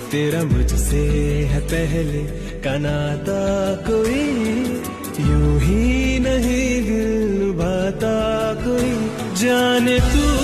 तेरा मुझसे है पहले का नाता कोई, यूं ही नहीं दिल लुभाता कोई। जाने तू